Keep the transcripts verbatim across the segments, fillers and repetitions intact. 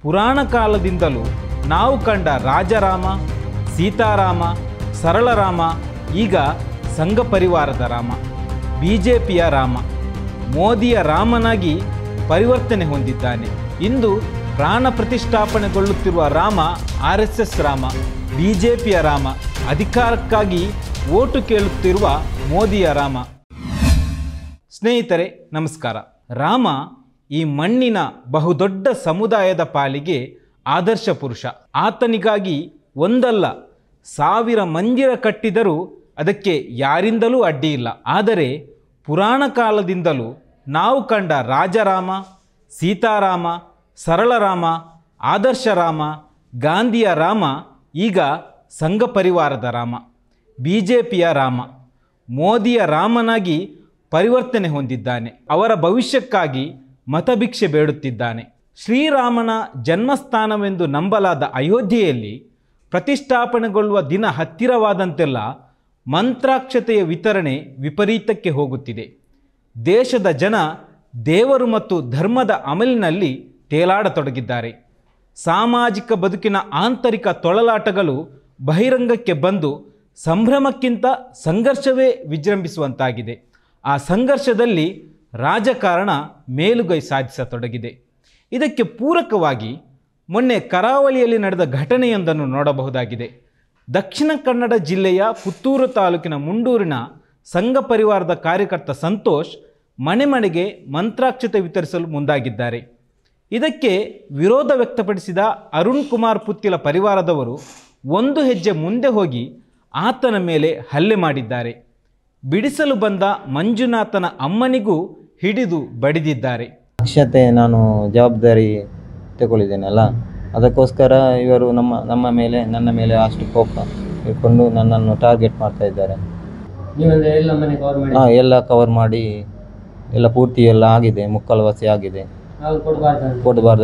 ಪುರಾಣ ಕಾಲದಿಂದಲೂ ನಾವು ಕಂಡ ರಾಜರಾಮ, ಸೀತಾರಾಮ, ಸರಳರಾಮ ಈಗ ಸಂಘ ಪರಿವಾರದ ರಾಮ, ಬಿ ಜೆ ಪಿಯ ರಾಮ, ಮೋದಿಯ ರಾಮನಾಗಿ ಪರಿವರ್ತನೆ ಹೊಂದಿದ್ದಾನೆ. ಇಂದು ಪ್ರಾಣ ಪ್ರತಿಷ್ಠಾಪನೆಗೊಳ್ಳುತ್ತಿರುವ Rama R S S Rama, B J ಪಿಯ ರಾಮ, ಅಧಿಕಾರಕ್ಕಾಗಿ ಓಟು ಕೇಳುತ್ತಿರುವ ಮೋದಿಯ ರಾಮ. ಸ್ನೇಹಿತರೆ ನಮಸ್ಕಾರ. ರಾಮ ಈ ಮಣ್ಣಿನ ಬಹುದೊಡ್ಡ ಸಮುದಾಯದ ಪಾಲಿಗೆ ಆದರ್ಶ ಪುರುಷ. ಆತನಿಗಾಗಿ ಒಂದಲ್ಲ ಸಾವಿರ ಮಂದಿರ ಕಟ್ಟಿದರೂ ಅದಕ್ಕೆ ಯಾರಿಂದಲೂ ಅಡ್ಡಿಯಿಲ್ಲ. ಆದರೆ ಪುರಾಣ ಕಾಲದಿಂದಲೂ ನಾವು ಕಂಡ ರಾಜರಾಮ, ಸೀತಾರಾಮ, ಸರಳರಾಮ, ಆದರ್ಶ ರಾಮ, ಗಾಂಧಿಯ ರಾಮ ಈಗ ಸಂಘ ಪರಿವಾರದ ರಾಮ, ಬಿ ಜೆ ಪಿಯ ರಾಮ, ಮೋದಿಯ ರಾಮನಾಗಿ ಪರಿವರ್ತನೆ ಹೊಂದಿದ್ದಾನೆ. ಅವರ ಭವಿಷ್ಯಕ್ಕಾಗಿ ಮತಭಿಕ್ಷೆ ಬೇಡುತ್ತಿದ್ದಾನೆ. ಶ್ರೀರಾಮನ ಜನ್ಮಸ್ಥಾನವೆಂದು ನಂಬಲಾದ ಅಯೋಧ್ಯೆಯಲ್ಲಿ ಪ್ರತಿಷ್ಠಾಪನೆಗೊಳ್ಳುವ ದಿನ ಹತ್ತಿರವಾದಂತೆಲ್ಲ ಮಂತ್ರಾಕ್ಷತೆಯ ವಿತರಣೆ ವಿಪರೀತಕ್ಕೆ ಹೋಗುತ್ತಿದೆ. ದೇಶದ ಜನ ದೇವರು ಮತ್ತು ಧರ್ಮದ ಅಮಲಿನಲ್ಲಿ ತೇಲಾಡತೊಡಗಿದ್ದಾರೆ. ಸಾಮಾಜಿಕ ಬದುಕಿನ ಆಂತರಿಕ ತೊಳಲಾಟಗಳು ಬಹಿರಂಗಕ್ಕೆ ಬಂದು ಸಂಭ್ರಮಕ್ಕಿಂತ ಸಂಘರ್ಷವೇ ವಿಜೃಂಭಿಸುವಂತಾಗಿದೆ. ಆ ಸಂಘರ್ಷದಲ್ಲಿ ರಾಜಕಾರಣ ಮೇಲುಗೈ ಸಾಧಿಸತೊಡಗಿದೆ. ಇದಕ್ಕೆ ಪೂರಕವಾಗಿ ಮೊನ್ನೆ ಕರಾವಳಿಯಲ್ಲಿ ನಡೆದ ಘಟನೆಯೊಂದನ್ನು ನೋಡಬಹುದಾಗಿದೆ. ದಕ್ಷಿಣ ಕನ್ನಡ ಜಿಲ್ಲೆಯ ಪುತ್ತೂರು ತಾಲೂಕಿನ ಮುಂಡೂರಿನ ಸಂಘ ಪರಿವಾರದ ಕಾರ್ಯಕರ್ತ ಸಂತೋಷ್ ಮನೆ ಮನೆಗೆ ಮಂತ್ರಾಕ್ಷತೆ ವಿತರಿಸಲು ಮುಂದಾಗಿದ್ದಾರೆ. ಇದಕ್ಕೆ ವಿರೋಧ ವ್ಯಕ್ತಪಡಿಸಿದ ಅರುಣ್ ಕುಮಾರ್ ಪುತ್ತಿಲ ಪರಿವಾರದವರು ಒಂದು ಹೆಜ್ಜೆ ಮುಂದೆ ಹೋಗಿ ಆತನ ಮೇಲೆ ಹಲ್ಲೆ ಮಾಡಿದ್ದಾರೆ. ಬಿಡಿಸಲು ಬಂದ ಮಂಜುನಾಥನ ಅಮ್ಮನಿಗೂ ಹಿಡಿದು ಬಡಿದಿದ್ದಾರೆ. ಅಕ್ಷತೆ ನಾನು ಜವಾಬ್ದಾರಿ ತಗೊಳ್ಳಿದ್ದೇನಲ್ಲ, ಅದಕ್ಕೋಸ್ಕರ ಇವರು ನಮ್ಮ ನಮ್ಮ ಮೇಲೆ ನನ್ನ ಮೇಲೆ ಅಷ್ಟು ಕೋಪ ಇಟ್ಕೊಂಡು ನನ್ನನ್ನು ಟಾರ್ಗೆಟ್ ಮಾಡ್ತಾ ಇದ್ದಾರೆ. ಹಾಂ, ಎಲ್ಲ ಕವರ್ ಮಾಡಿ ಎಲ್ಲ ಪೂರ್ತಿ ಎಲ್ಲ ಆಗಿದೆ, ಮುಕ್ಕಾಲು ವಾಸಿ ಆಗಿದೆ, ಕೊಡಬಾರ್ದು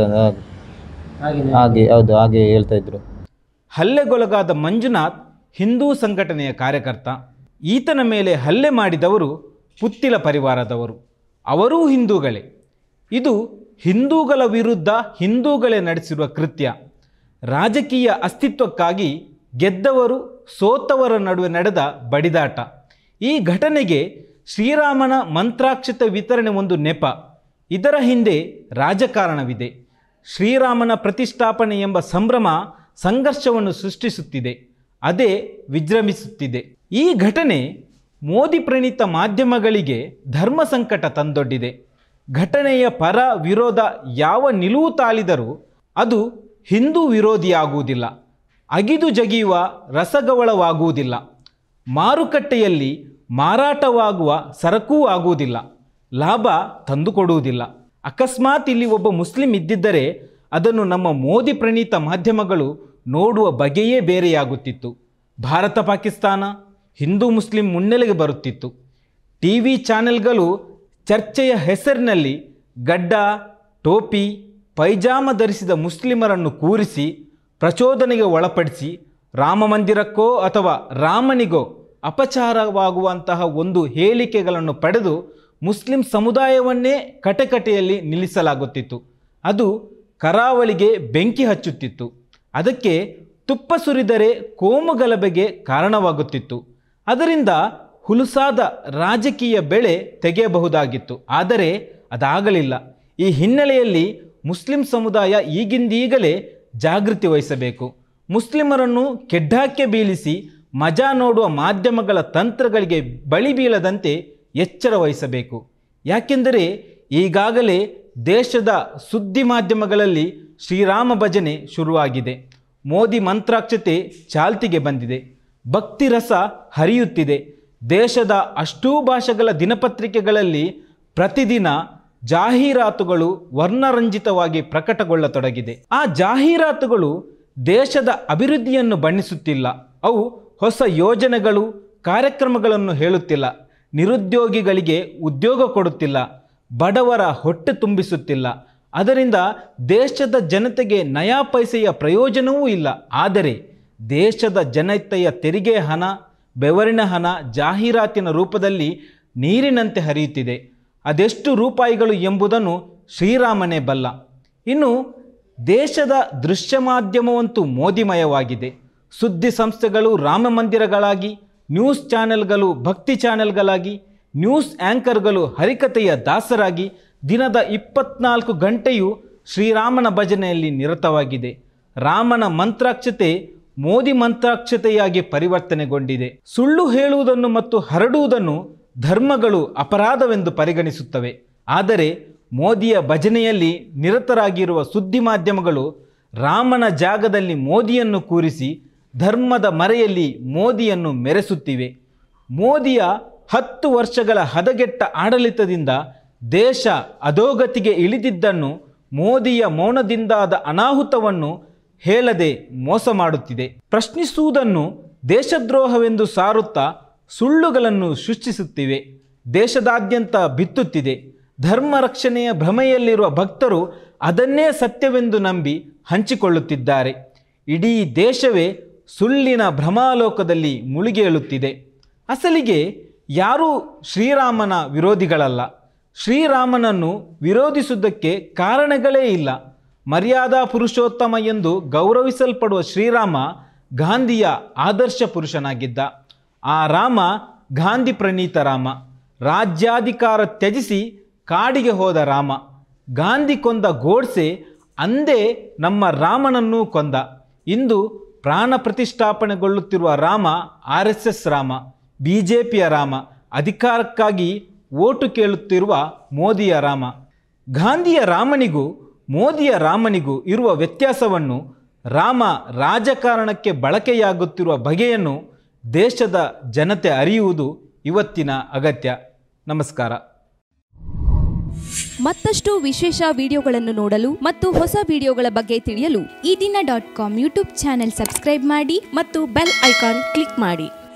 ಹಾಗೆ ಹೌದು ಹಾಗೆ ಹೇಳ್ತಾ ಇದ್ರು. ಹಲ್ಲೆಗೊಳಗಾದ ಮಂಜುನಾಥ್ ಹಿಂದೂ ಸಂಘಟನೆಯ ಕಾರ್ಯಕರ್ತ. ಈತನ ಮೇಲೆ ಹಲ್ಲೆ ಮಾಡಿದವರು ಪುತ್ತಿಲ ಪರಿವಾರದವರು. ಅವರೂ ಹಿಂದೂಗಳೇ. ಇದು ಹಿಂದೂಗಳ ವಿರುದ್ಧ ಹಿಂದೂಗಳೇ ನಡೆಸಿರುವ ಕೃತ್ಯ. ರಾಜಕೀಯ ಅಸ್ತಿತ್ವಕ್ಕಾಗಿ ಗೆದ್ದವರು ಸೋತವರ ನಡುವೆ ನಡೆದ ಬಡಿದಾಟ. ಈ ಘಟನೆಗೆ ಶ್ರೀರಾಮನ ಮಂತ್ರಾಕ್ಷತೆ ವಿತರಣೆ ಒಂದು ನೆಪ. ಇದರ ಹಿಂದೆ ರಾಜಕಾರಣವಿದೆ. ಶ್ರೀರಾಮನ ಪ್ರತಿಷ್ಠಾಪನೆ ಎಂಬ ಸಂಭ್ರಮ ಸಂಘರ್ಷವನ್ನು ಸೃಷ್ಟಿಸುತ್ತಿದೆ, ಅದೇ ವಿಜೃಂಭಿಸುತ್ತಿದೆ. ಈ ಘಟನೆ ಮೋದಿ ಪ್ರಣೀತ ಮಾಧ್ಯಮಗಳಿಗೆ ಧರ್ಮ ಸಂಕಟ ತಂದೊಡ್ಡಿದೆ. ಘಟನೆಯ ಪರ ವಿರೋಧ ಯಾವ ನಿಲುವು ತಾಳಿದರೂ ಅದು ಹಿಂದೂ ವಿರೋಧಿಯಾಗುವುದಿಲ್ಲ, ಅಗಿದು ಜಗಿಯುವ ರಸಗವಳವಾಗುವುದಿಲ್ಲ, ಮಾರುಕಟ್ಟೆಯಲ್ಲಿ ಮಾರಾಟವಾಗುವ ಸರಕೂ ಆಗುವುದಿಲ್ಲ, ಲಾಭ ತಂದುಕೊಡುವುದಿಲ್ಲ. ಅಕಸ್ಮಾತ್ ಇಲ್ಲಿ ಒಬ್ಬ ಮುಸ್ಲಿಂ ಇದ್ದಿದ್ದರೆ ಅದನ್ನು ನಮ್ಮ ಮೋದಿ ಪ್ರಣೀತ ಮಾಧ್ಯಮಗಳು ನೋಡುವ ಬಗೆಯೇ ಬೇರೆಯಾಗುತ್ತಿತ್ತು. ಭಾರತ ಪಾಕಿಸ್ತಾನ ಹಿಂದೂ ಮುಸ್ಲಿಂ ಮುನ್ನೆಲೆಗೆ ಬರುತ್ತಿತ್ತು. ಟಿ ವಿ ಚಾನೆಲ್ಗಳು ಚರ್ಚೆಯ ಹೆಸರಿನಲ್ಲಿ ಗಡ್ಡ, ಟೋಪಿ, ಪೈಜಾಮ ಧರಿಸಿದ ಮುಸ್ಲಿಮರನ್ನು ಕೂರಿಸಿ ಪ್ರಚೋದನೆಗೆ ಒಳಪಡಿಸಿ ರಾಮ ಮಂದಿರಕ್ಕೋ ಅಥವಾ ರಾಮನಿಗೋ ಅಪಚಾರವಾಗುವಂತಹ ಒಂದು ಹೇಳಿಕೆಗಳನ್ನು ಪಡೆದು ಮುಸ್ಲಿಂ ಸಮುದಾಯವನ್ನೇ ಕಟಕಟೆಯಲ್ಲಿ ನಿಲ್ಲಿಸಲಾಗುತ್ತಿತ್ತು. ಅದು ಕರಾವಳಿಗೆ ಬೆಂಕಿ ಹಚ್ಚುತ್ತಿತ್ತು. ಅದಕ್ಕೆ ತುಪ್ಪ ಸುರಿದರೆ ಕೋಮುಗಲಭೆಗೆ ಕಾರಣವಾಗುತ್ತಿತ್ತು. ಅದರಿಂದ ಹುಲುಸಾದ ರಾಜಕೀಯ ಬೆಳೆ ತೆಗೆಯಬಹುದಾಗಿತ್ತು. ಆದರೆ ಅದಾಗಲಿಲ್ಲ. ಈ ಹಿನ್ನೆಲೆಯಲ್ಲಿ ಮುಸ್ಲಿಂ ಸಮುದಾಯ ಈಗಿಂದೀಗಲೇ ಜಾಗೃತಿ ವಹಿಸಬೇಕು. ಮುಸ್ಲಿಮರನ್ನು ಕೆಡ್ಡಾಕ್ಕೆ ಬೀಳಿಸಿ ಮಜಾ ನೋಡುವ ಮಾಧ್ಯಮಗಳ ತಂತ್ರಗಳಿಗೆ ಬಳಿ ಬೀಳದಂತೆ ಎಚ್ಚರ ವಹಿಸಬೇಕು. ಯಾಕೆಂದರೆ ಈಗಾಗಲೇ ದೇಶದ ಸುದ್ದಿ ಮಾಧ್ಯಮಗಳಲ್ಲಿ ಶ್ರೀರಾಮ ಭಜನೆ ಶುರುವಾಗಿದೆ. ಮೋದಿ ಮಂತ್ರಾಕ್ಷತೆ ಚಾಲ್ತಿಗೆ ಬಂದಿದೆ. ಭಕ್ತಿ ರಸ ಹರಿಯುತ್ತಿದೆ. ದೇಶದ ಅಷ್ಟೂ ಭಾಷೆಗಳ ದಿನಪತ್ರಿಕೆಗಳಲ್ಲಿ ಪ್ರತಿದಿನ ಜಾಹೀರಾತುಗಳು ವರ್ಣರಂಜಿತವಾಗಿ ಪ್ರಕಟಗೊಳ್ಳತೊಡಗಿದೆ. ಆ ಜಾಹೀರಾತುಗಳು ದೇಶದ ಅಭಿವೃದ್ಧಿಯನ್ನು ಬಣ್ಣಿಸುತ್ತಿಲ್ಲ. ಅವು ಹೊಸ ಯೋಜನೆಗಳು, ಕಾರ್ಯಕ್ರಮಗಳನ್ನು ಹೇಳುತ್ತಿಲ್ಲ. ನಿರುದ್ಯೋಗಿಗಳಿಗೆ ಉದ್ಯೋಗ ಕೊಡುತ್ತಿಲ್ಲ. ಬಡವರ ಹೊಟ್ಟೆ ತುಂಬಿಸುತ್ತಿಲ್ಲ. ಅದರಿಂದ ದೇಶದ ಜನತೆಗೆ ನಯಾ ಪೈಸೆಯ ಪ್ರಯೋಜನವೂ ಇಲ್ಲ. ಆದರೆ ದೇಶದ ಜನತೆಯ ತೆರಿಗೆ ಹಣ, ಬೆವರಿನ ಹಣ ಜಾಹೀರಾತಿನ ರೂಪದಲ್ಲಿ ನೀರಿನಂತೆ ಹರಿಯುತ್ತಿದೆ. ಅದೆಷ್ಟು ರೂಪಾಯಿಗಳು ಎಂಬುದನ್ನು ಶ್ರೀರಾಮನೇ ಬಲ್ಲ. ಇನ್ನು ದೇಶದ ದೃಶ್ಯ ಮಾಧ್ಯಮವಂತೂ ಮೋದಿಮಯವಾಗಿದೆ. ಸುದ್ದಿ ಸಂಸ್ಥೆಗಳು ರಾಮ ಮಂದಿರಗಳಾಗಿ, ನ್ಯೂಸ್ ಚಾನೆಲ್ಗಳು ಭಕ್ತಿ ಚಾನೆಲ್ಗಳಾಗಿ, ನ್ಯೂಸ್ ಆ್ಯಂಕರ್ಗಳು ಹರಿಕತೆಯ ದಾಸರಾಗಿ ದಿನದ ಇಪ್ಪತ್ನಾಲ್ಕು ಗಂಟೆಯೂ ಶ್ರೀರಾಮನ ಭಜನೆಯಲ್ಲಿ ನಿರತವಾಗಿದೆ. ರಾಮನ ಮಂತ್ರಾಕ್ಷತೆ ಮೋದಿ ಮಂತ್ರಾಕ್ಷತೆಯಾಗಿ ಪರಿವರ್ತನೆಗೊಂಡಿದೆ. ಸುಳ್ಳು ಹೇಳುವುದನ್ನು ಮತ್ತು ಹರಡುವುದನ್ನು ಧರ್ಮಗಳು ಅಪರಾಧವೆಂದು ಪರಿಗಣಿಸುತ್ತವೆ. ಆದರೆ ಮೋದಿಯ ಭಜನೆಯಲ್ಲಿ ನಿರತರಾಗಿರುವ ಸುದ್ದಿ ಮಾಧ್ಯಮಗಳು ರಾಮನ ಜಾಗದಲ್ಲಿ ಮೋದಿಯನ್ನು ಕೂರಿಸಿ ಧರ್ಮದ ಮರೆಯಲ್ಲಿ ಮೋದಿಯನ್ನು ಮೆರೆಸುತ್ತಿವೆ. ಮೋದಿಯ ಹತ್ತು ವರ್ಷಗಳ ಹದಗೆಟ್ಟ ಆಡಳಿತದಿಂದ ದೇಶ ಅಧೋಗತಿಗೆ ಇಳಿದಿದ್ದನ್ನು ಮೋದಿಯ ಮೌನದಿಂದಾದ ಅನಾಹುತವನ್ನು ಹೇಳದೆ ಮೋಸ ಮಾಡುತ್ತಿದೆ. ಪ್ರಶ್ನಿಸುವುದನ್ನು ದೇಶದ್ರೋಹವೆಂದು ಸಾರುತ್ತಾ ಸುಳ್ಳುಗಳನ್ನು ಸೃಷ್ಟಿಸುತ್ತಿವೆ. ದೇಶದಾದ್ಯಂತ ಬಿತ್ತುತ್ತಿದೆ. ಧರ್ಮ ರಕ್ಷಣೆಯ ಭ್ರಮೆಯಲ್ಲಿರುವ ಭಕ್ತರು ಅದನ್ನೇ ಸತ್ಯವೆಂದು ನಂಬಿ ಹಂಚಿಕೊಳ್ಳುತ್ತಿದ್ದಾರೆ. ಇಡೀ ದೇಶವೇ ಸುಳ್ಳಿನ ಭ್ರಮಾಲೋಕದಲ್ಲಿ ಮುಳುಗೇಳುತ್ತಿದೆ. ಅಸಲಿಗೆ ಯಾರೂ ಶ್ರೀರಾಮನ ವಿರೋಧಿಗಳಲ್ಲ. ಶ್ರೀರಾಮನನ್ನು ವಿರೋಧಿಸುವುದಕ್ಕೆ ಕಾರಣಗಳೇ ಇಲ್ಲ. ಮರ್ಯಾದಾ ಪುರುಷೋತ್ತಮ ಎಂದು ಗೌರವಿಸಲ್ಪಡುವ ಶ್ರೀರಾಮ ಗಾಂಧಿಯ ಆದರ್ಶ ಪುರುಷನಾಗಿದ್ದ. ಆ ರಾಮ ಗಾಂಧಿ ಪ್ರಣೀತ ರಾಮ. ರಾಜ್ಯಾಧಿಕಾರ ತ್ಯಜಿಸಿ ಕಾಡಿಗೆ ಹೋದ ರಾಮ. ಗಾಂಧಿ ಕೊಂದ ಗೋಡ್ಸೆ ಅಂದೇ ನಮ್ಮ ರಾಮನನ್ನೂ ಕೊಂದ. ಇಂದು ಪ್ರಾಣ ಪ್ರತಿಷ್ಠಾಪನೆಗೊಳ್ಳುತ್ತಿರುವ Rama R S S Rama, B J ಪಿಯ ರಾಮ, ಅಧಿಕಾರಕ್ಕಾಗಿ ಓಟು ಕೇಳುತ್ತಿರುವ ಮೋದಿಯ ರಾಮ. ಗಾಂಧಿಯ ರಾಮನಿಗೂ ಮೋದಿಯ ರಾಮನಿಗೂ ಇರುವ ವ್ಯತ್ಯಾಸವನ್ನು, ರಾಮ ರಾಜಕಾರಣಕ್ಕೆ ಬಳಕೆಯಾಗುತ್ತಿರುವ ಬಗೆಯನ್ನು ದೇಶದ ಜನತೆ ಅರಿಯುವುದು ಇವತ್ತಿನ ಅಗತ್ಯ. ನಮಸ್ಕಾರ. ಮತ್ತಷ್ಟು ವಿಶೇಷ ವಿಡಿಯೋಗಳನ್ನು ನೋಡಲು ಮತ್ತು ಹೊಸ ವಿಡಿಯೋಗಳ ಬಗ್ಗೆ ತಿಳಿಯಲು Eedina dot com YouTube channel subscribe ಮಾಡಿ ಮತ್ತು ಬೆಲ್ ಐಕಾನ್ ಕ್ಲಿಕ್ ಮಾಡಿ.